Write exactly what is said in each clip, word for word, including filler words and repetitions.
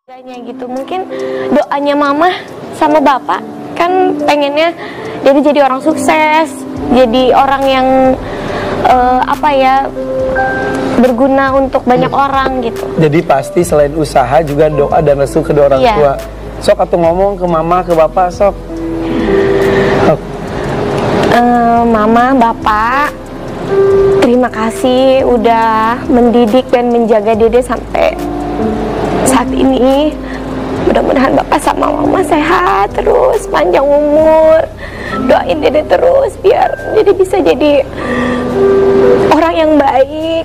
Doanya gitu, mungkin doanya mama sama bapak kan pengennya jadi jadi orang sukses, jadi orang yang uh, apa ya berguna untuk banyak orang gitu. Jadi pasti selain usaha juga doa dan restu kedua orang iya. tua. Sok atau ngomong ke mama ke bapak sok. sok. Uh, mama, bapak, terima kasih udah mendidik dan menjaga Dede sampai saat ini. Mudah-mudahan bapak sama mama sehat terus, panjang umur. Doain Dede terus biar Dede bisa jadi orang yang baik,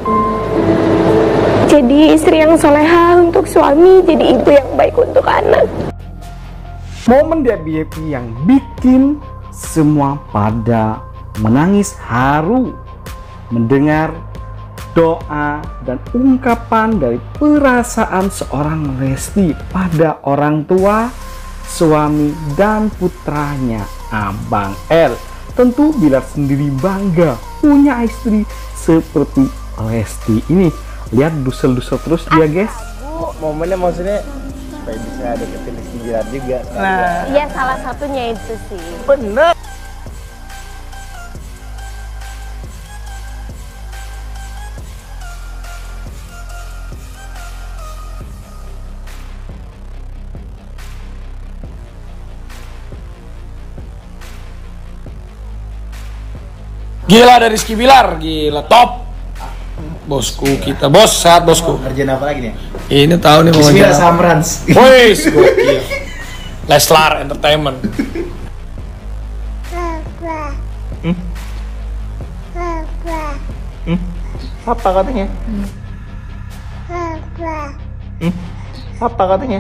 jadi istri yang soleha untuk suami, jadi ibu yang baik untuk anak. Momen di B F P yang bikin semua pada menangis haru mendengar doa dan ungkapan dari perasaan seorang Lesti pada orang tua, suami dan putranya Abang L. Tentu Bilar sendiri bangga punya istri seperti Lesti ini. Lihat dusel-dusel terus dia guys. Momennya maksudnya supaya bisa deketin Rizky Bilar juga. Nah, iya salah satunya itu sih. Bener. Gila dari Rizky Bilar, gila top. Bosku kita, bos sehat bosku. Kerjaan apa lagi nih? Ini tahu nih mau Bismillah Samrans. Woi, gokil. Leslar Entertainment. Hmm? Hmm? Apa katanya? Hmm? Apa katanya?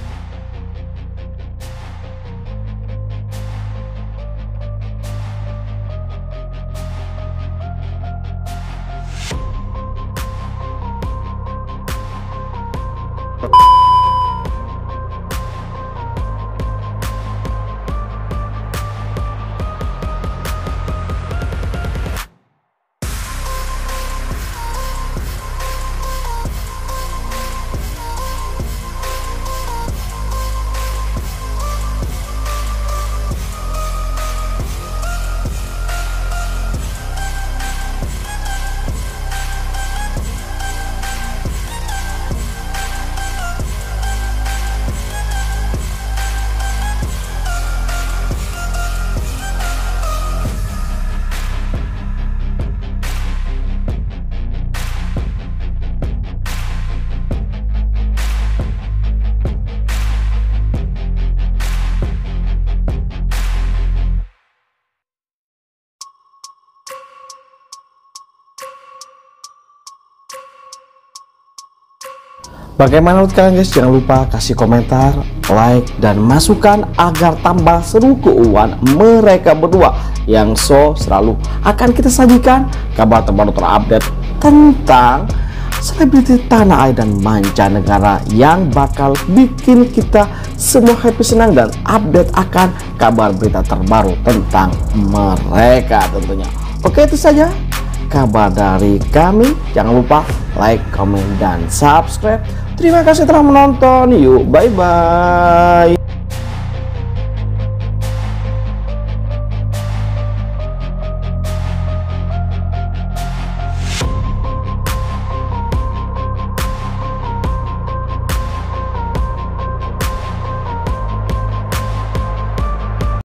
Bagaimana menurut kalian guys? Jangan lupa kasih komentar, like, dan masukan agar tambah seru keuangan mereka berdua yang so selalu akan kita sajikan kabar terbaru terupdate tentang selebriti tanah air dan mancanegara yang bakal bikin kita semua happy, senang, dan update akan kabar berita terbaru tentang mereka tentunya. Oke, itu saja kabar dari kami. Jangan lupa like, comment, dan subscribe. Terima kasih telah menonton. Yuk, bye bye.